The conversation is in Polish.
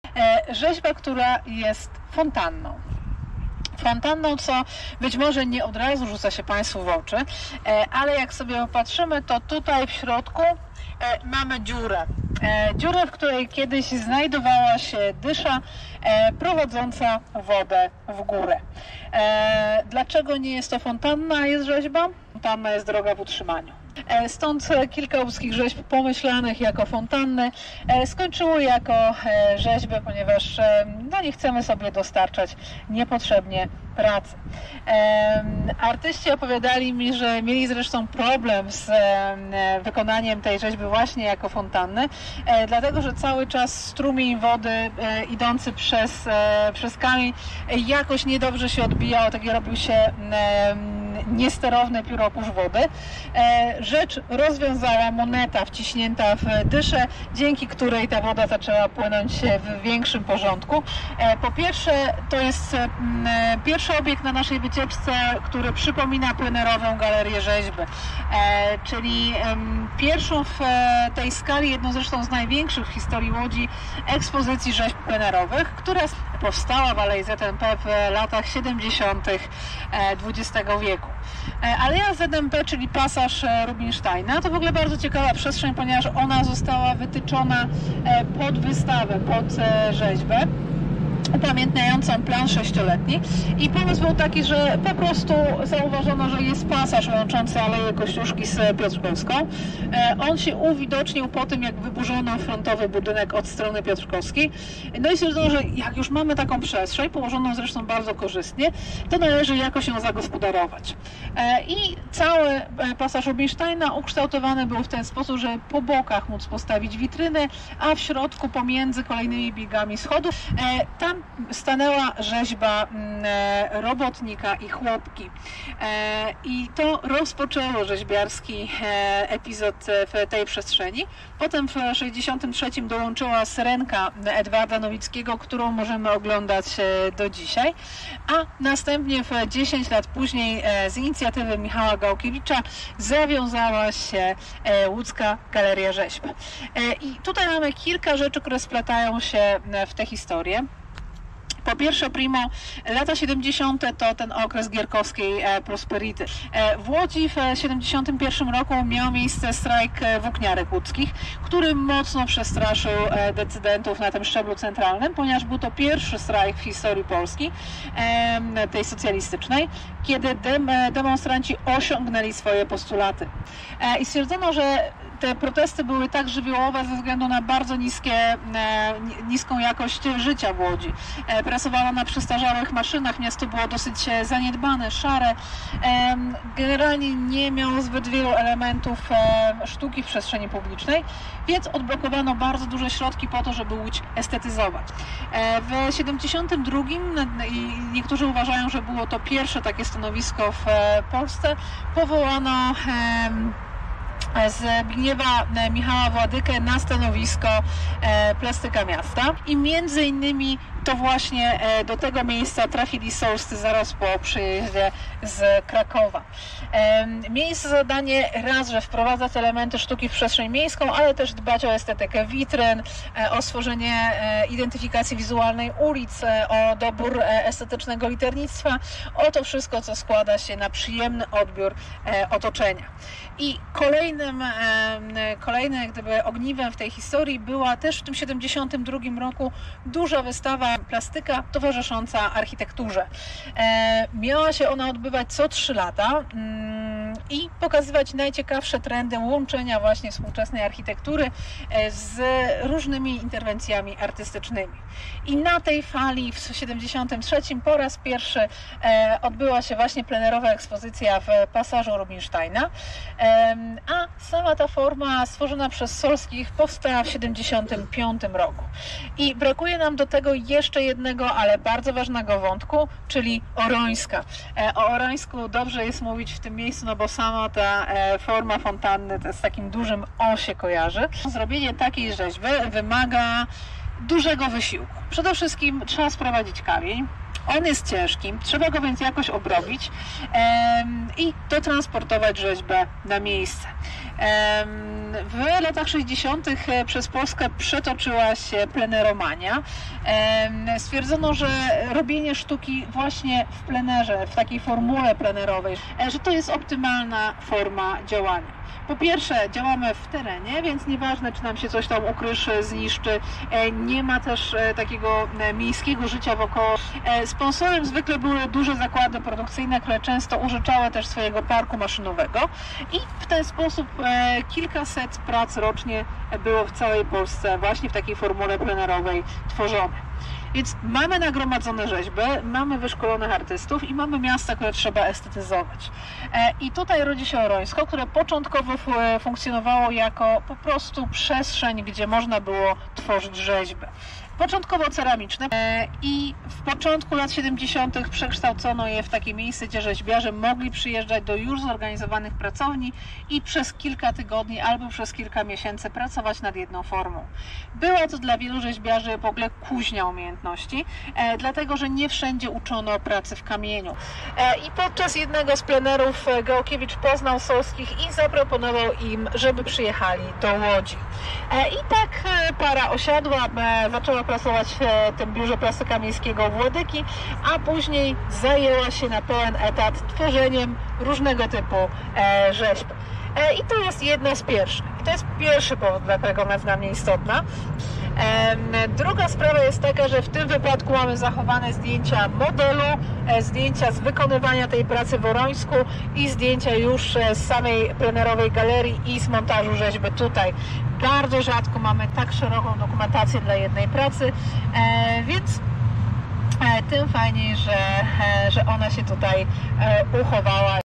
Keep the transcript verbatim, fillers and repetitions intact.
Rzeźba, która jest fontanną. Fontanną, co być może nie od razu rzuca się Państwu w oczy, ale jak sobie popatrzymy, to tutaj w środku mamy dziurę. Dziurę, w której kiedyś znajdowała się dysza prowadząca wodę w górę. Dlaczego nie jest to fontanna, a jest rzeźba? Fontanna jest droga w utrzymaniu. Stąd kilka łódzkich rzeźb pomyślanych jako fontanny skończyło jako rzeźby, ponieważ no, nie chcemy sobie dostarczać niepotrzebnie pracy. Artyści opowiadali mi, że mieli zresztą problem z wykonaniem tej rzeźby właśnie jako fontanny, dlatego że cały czas strumień wody idący przez, przez kamień jakoś niedobrze się odbijał, taki robił się niesterowny pióropusz wody. Rzecz rozwiązała moneta wciśnięta w dyszę, dzięki której ta woda zaczęła płynąć w większym porządku. Po pierwsze, to jest pierwszy obiekt na naszej wycieczce, który przypomina plenerową galerię rzeźby, czyli pierwszą w tej skali, jedną zresztą z największych w historii Łodzi ekspozycji rzeźb plenerowych, która powstała w Alei Z M P w latach siedemdziesiątych dwudziestego wieku. Aleja Z M P, czyli pasaż Rubinsteina, to w ogóle bardzo ciekawa przestrzeń, ponieważ ona została wytyczona pod wystawę, pod rzeźbę upamiętniającą plan sześcioletni i pomysł był taki, że po prostu zauważono, że jest pasaż łączący Aleję Kościuszki z Piotrkowską. On się uwidocznił po tym, jak wyburzono frontowy budynek od strony piotrkowskiej. No i stwierdzono, że jak już mamy taką przestrzeń, położoną zresztą bardzo korzystnie, to należy jakoś ją zagospodarować. I cały pasaż Rubinsteina ukształtowany był w ten sposób, że po bokach móc postawić witryny, a w środku pomiędzy kolejnymi biegami schodów tam stanęła rzeźba robotnika i chłopki. I to rozpoczęło rzeźbiarski epizod w tej przestrzeni. Potem w sześćdziesiątym trzecim dołączyła Syrenka Edwarda Nowickiego, którą możemy oglądać do dzisiaj. A następnie w dziesięć lat później z inicjatywy Michała Gałkiewicza zawiązała się Łódzka Galeria Rzeźb. I tutaj mamy kilka rzeczy, które splatają się w tę historię. Po pierwsze, primo, lata siedemdziesiąte to ten okres gierkowskiej prosperity. W Łodzi w siedemdziesiątym pierwszym roku miał miejsce strajk włókniarek łódzkich, który mocno przestraszył decydentów na tym szczeblu centralnym, ponieważ był to pierwszy strajk w historii Polski, tej socjalistycznej, kiedy demonstranci osiągnęli swoje postulaty. I stwierdzono, że te protesty były tak żywiołowe ze względu na bardzo niskie, niską jakość życia w Łodzi. Pracowano na przestarzałych maszynach, miasto było dosyć zaniedbane, szare. Generalnie nie miało zbyt wielu elementów sztuki w przestrzeni publicznej, więc odblokowano bardzo duże środki po to, żeby Łódź estetyzować. W siedemdziesiątym drugim i niektórzy uważają, że było to pierwsze takie stanowisko w Polsce, powołano Zbigniewa Michała Władykę na stanowisko plastyka miasta i między innymi to właśnie do tego miejsca trafili sołscy zaraz po przyjeździe z Krakowa. Mieli za zadanie raz, że wprowadzać elementy sztuki w przestrzeń miejską, ale też dbać o estetykę witryn, o stworzenie identyfikacji wizualnej ulic, o dobór estetycznego liternictwa, o to wszystko, co składa się na przyjemny odbiór otoczenia. I kolejnym, kolejnym jak gdyby ogniwem w tej historii była też w tym siedemdziesiątym drugim roku duża wystawa plastyka towarzysząca architekturze. Miała się ona odbywać co trzy lata i pokazywać najciekawsze trendy łączenia właśnie współczesnej architektury z różnymi interwencjami artystycznymi. I na tej fali w siedemdziesiątym trzecim po raz pierwszy odbyła się właśnie plenerowa ekspozycja w pasażu Rubinsteina, a sama ta forma stworzona przez Solskich powstała w siedemdziesiątym piątym roku. I brakuje nam do tego jeszcze jednego, ale bardzo ważnego wątku, czyli Orońska. O Orońsku dobrze jest mówić w tym miejscu, no bo sama ta forma fontanny to z takim dużym O się kojarzy. Zrobienie takiej rzeźby wymaga dużego wysiłku. Przede wszystkim trzeba sprowadzić kamień. On jest ciężki, trzeba go więc jakoś obrobić em, i dotransportować rzeźbę na miejsce. Em, w latach sześćdziesiątych przez Polskę przetoczyła się pleneromania. Em, stwierdzono, że robienie sztuki właśnie w plenerze, w takiej formule plenerowej, że to jest optymalna forma działania. Po pierwsze, działamy w terenie, więc nieważne, czy nam się coś tam ukryszy, zniszczy. Nie ma też takiego miejskiego życia wokoło. Sponsorem zwykle były duże zakłady produkcyjne, które często użyczały też swojego parku maszynowego i w ten sposób kilkaset prac rocznie było w całej Polsce właśnie w takiej formule plenerowej tworzone. Więc mamy nagromadzone rzeźby, mamy wyszkolonych artystów i mamy miasta, które trzeba estetyzować. I tutaj rodzi się Orońsko, które początkowo funkcjonowało jako po prostu przestrzeń, gdzie można było tworzyć rzeźby. Początkowo ceramiczne i w początku lat siedemdziesiątych przekształcono je w takie miejsce, gdzie rzeźbiarze mogli przyjeżdżać do już zorganizowanych pracowni i przez kilka tygodni albo przez kilka miesięcy pracować nad jedną formą. Była to dla wielu rzeźbiarzy w ogóle kuźnia umiejętności, dlatego że nie wszędzie uczono pracy w kamieniu. I podczas jednego z plenerów Gałkiewicz poznał Solskich i zaproponował im, żeby przyjechali do Łodzi. I tak para osiadła, zaczęła pracować w tym biurze plastyka miejskiego Władyki, a później zajęła się na pełen etat tworzeniem różnego typu e, rzeźb. E, I to jest jedna z pierwszych. I to jest pierwszy powód, dla którego ona jest dla mnie istotna. E, druga sprawa jest taka, że w tym wypadku mamy zachowane zdjęcia modelu, e, zdjęcia z wykonywania tej pracy w Orońsku i zdjęcia już z samej plenerowej galerii i z montażu rzeźby tutaj. Bardzo rzadko mamy tak szeroką dokumentację dla jednej pracy, e, więc e, tym fajniej, że, e, że ona się tutaj e, uchowała.